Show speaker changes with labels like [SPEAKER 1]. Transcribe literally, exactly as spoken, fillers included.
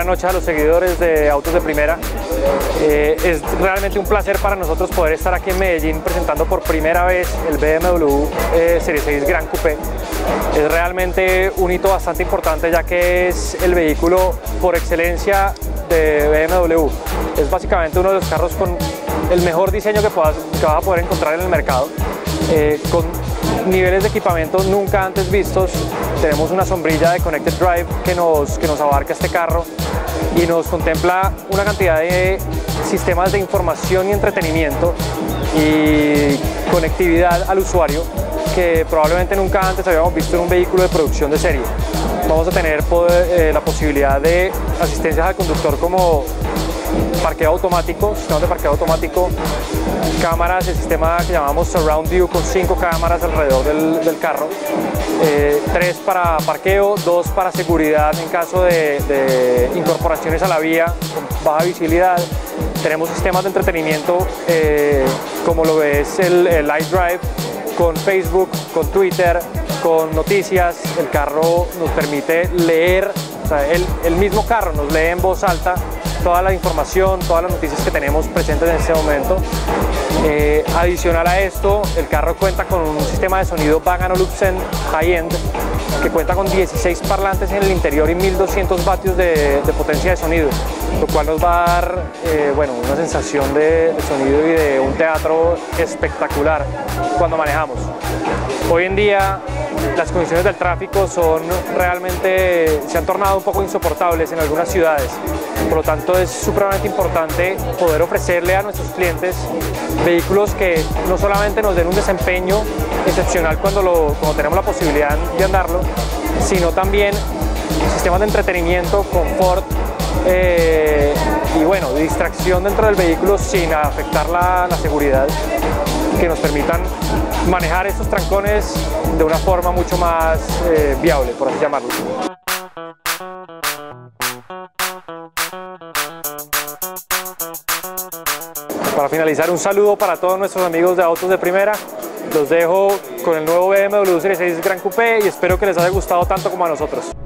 [SPEAKER 1] buenas noches a los seguidores de Autos de Primera. Eh, es realmente un placer para nosotros poder estar aquí en Medellín presentando por primera vez el B M W eh, Serie seis Gran Coupé. Es realmente un hito bastante importante, ya que es el vehículo por excelencia de B M W. Es básicamente uno de los carros con el mejor diseño que, puedas, que vas a poder encontrar en el mercado, eh, con niveles de equipamiento nunca antes vistos. Tenemos una sombrilla de Connected Drive que nos, que nos abarca este carro y nos contempla una cantidad de sistemas de información y entretenimiento y conectividad al usuario que probablemente nunca antes habíamos visto en un vehículo de producción de serie. Vamos a tener poder, eh, la posibilidad de asistencias al conductor como parqueo automático, sistema de parqueo automático, cámaras, el sistema que llamamos Surround View con cinco cámaras alrededor del, del carro, eh, tres para parqueo, dos para seguridad en caso de, de incorporaciones a la vía con baja visibilidad. Tenemos sistemas de entretenimiento eh, como lo es el, el iDrive, con Facebook, con Twitter, con noticias. El carro nos permite leer, o sea, el, el mismo carro nos lee en voz alta toda la información, todas las noticias que tenemos presentes en este momento. Eh, adicional a esto, el carro cuenta con un sistema de sonido Bang and Olufsen High-End que cuenta con dieciséis parlantes en el interior y mil doscientos vatios de, de potencia de sonido, lo cual nos va a dar eh, bueno, una sensación de, de sonido y de un teatro espectacular cuando manejamos. Hoy en día las condiciones del tráfico son realmente, se han tornado un poco insoportables en algunas ciudades. Por lo tanto, es supremamente importante poder ofrecerle a nuestros clientes vehículos que no solamente nos den un desempeño excepcional cuando, lo, cuando tenemos la posibilidad de andarlo, sino también sistemas de entretenimiento, confort eh, y bueno, distracción dentro del vehículo sin afectar la, la seguridad, que nos permitan manejar estos trancones de una forma mucho más eh, viable, por así llamarlo. Para finalizar, un saludo para todos nuestros amigos de Autos de Primera. Los dejo con el nuevo B M W Serie seis Gran Coupé y espero que les haya gustado tanto como a nosotros.